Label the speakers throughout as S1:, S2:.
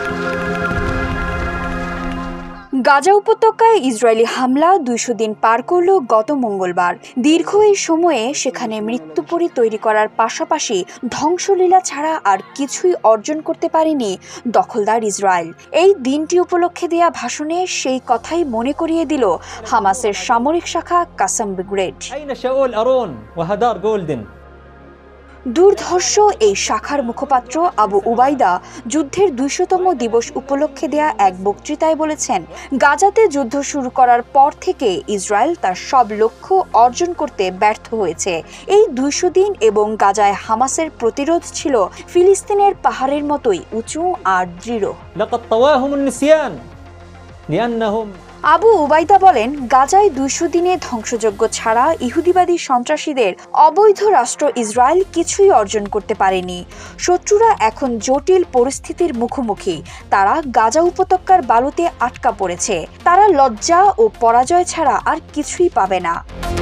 S1: গাজা উপত্যকায় ইসরায়েলি হামলা ২০০ দিন পার করল গত মঙ্গলবার। দীর্ঘ এই সময়ে সেখানে মৃত্যুপরী তৈরি করার পাশাপাশি ধ্বংসলীলা ছাড়া আর কিছুই অর্জন করতে পারেনি দখলদার ইসরায়েল। এই দিনটি উপলক্ষে দেয়া ভাষণে সেই কথাই মনে করিয়ে দিল হামাসের সামরিক শাখা কাসাম ব্রিগেড। দুর্ধর্ষ এই শাখার মুখপাত্র আবু উবাইদা যুদ্ধের ২০০তম দিবস উপলক্ষে দেয়া এক বক্তৃতায় বলেছেন, গাজাতে যুদ্ধ শুরু করার পর থেকে ইসরায়েল তার সব লক্ষ্য অর্জন করতে ব্যর্থ হয়েছে। এই ২০০ দিন এবং গাজায় হামাসের প্রতিরোধ ছিল ফিলিস্তিনের পাহাড়ের মতোই উঁচু আর দৃঢ়। আবু উবাইদা বলেন, গাজায় ২০০ দিনে ধ্বংসযজ্ঞ ছাড়া ইহুদিবাদী সন্ত্রাসীদের অবৈধ রাষ্ট্র ইসরায়েল কিছুই অর্জন করতে পারেনি। শত্রুরা এখন জটিল পরিস্থিতির মুখোমুখি। তারা গাজা উপত্যকার বালুতে আটকা পড়েছে। তারা লজ্জা ও পরাজয় ছাড়া আর কিছুই পাবে না।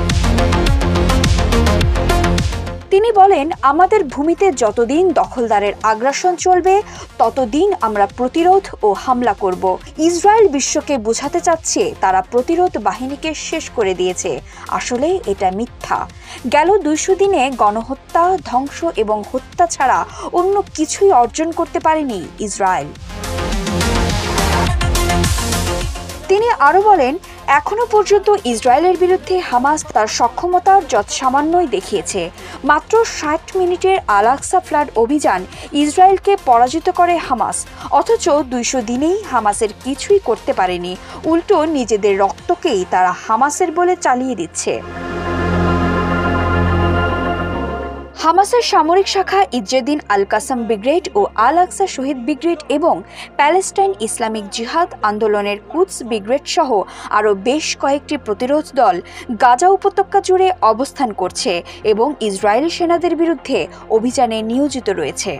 S1: তিনি বলেন, আমাদের ভূমিতে যতদিন দখলদারের আগ্রাসন চলবে ততদিন আমরা প্রতিরোধ ও হামলা করব। ইসরায়েল বিশ্বকে বোঝাতে চাচ্ছে তারা প্রতিরোধ বাহিনীকে শেষ করে দিয়েছে। আসলে এটা মিথ্যা। গেল ২০০ দিনে গণহত্যা, ধ্বংস এবং হত্যা ছাড়া অন্য কিছুই অর্জন করতে পারেনি ইসরায়েল। তিনি আরও বলেন, এখনো পর্যন্ত ইসরায়েলের বিরুদ্ধে হামাস তার সক্ষমতার যৎসামান্যই দেখিয়েছে। মাত্র ৬০ মিনিটের আল-আকসা ফ্লাড অভিযান ইসরায়েলকে পরাজিত করে হামাস। অথচ ২০০ দিনেই হামাসের কিছুই করতে পারেনি। উল্টো নিজেদের রক্তকেই তারা হামাসের বলে চালিয়ে দিচ্ছে। হামাসের সামরিক শাখা ইজ্জেদিন আল কাসাম ব্রিগেড ও আল-আকসা শহীদ ব্রিগেড এবং প্যালেস্টাইন ইসলামিক জিহাদ আন্দোলনের কুদস ব্রিগেড সহ আরও বেশ কয়েকটি প্রতিরোধ দল গাজা উপত্যকা জুড়ে অবস্থান করছে এবং ইসরায়েলি সেনাদের বিরুদ্ধে অভিযানে নিয়োজিত রয়েছে।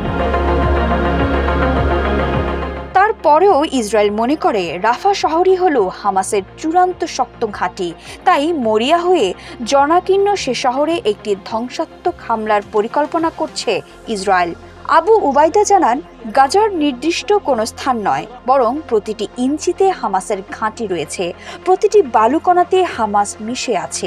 S1: তারপরেও ইসরায়েল মনে করে রাফা শহরই হল হামাসের চূড়ান্ত শক্ত ঘাঁটি। তাই মরিয়া হয়ে জনাকীর্ণ সে শহরে একটি ধ্বংসাত্মক হামলার পরিকল্পনা করছে ইসরায়েল। আবু উবাইদা জানান, গাজার নির্দিষ্ট কোনো স্থান নয়, বরং প্রতিটি ইঞ্চিতে হামাসের ঘাঁটি রয়েছে। প্রতিটি বালুকণাতে হামাস মিশে আছে।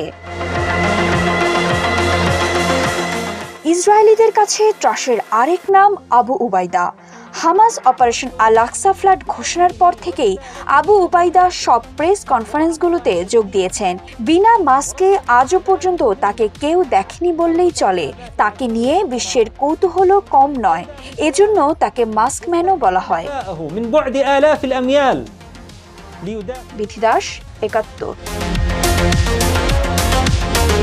S1: ইসরায়েলিদের কাছে ত্রাসের আরেক নাম Abu Ubaida. Hamas operation al Aqsa flood ঘোষণার পর থেকেই আবু উবাইদা সব প্রেস কনফারেন্সগুলোতে যোগ দিয়েছেন। বিনা মাস্কে আজও পর্যন্ত তাকে কেউ দেখেনি বললেই চলে। তাকে নিয়ে বিশ্বের কৌতূহলও কম নয়। এজন্য তাকে মাস্কম্যানও বলা হয়। বিথি দাস, ৭১।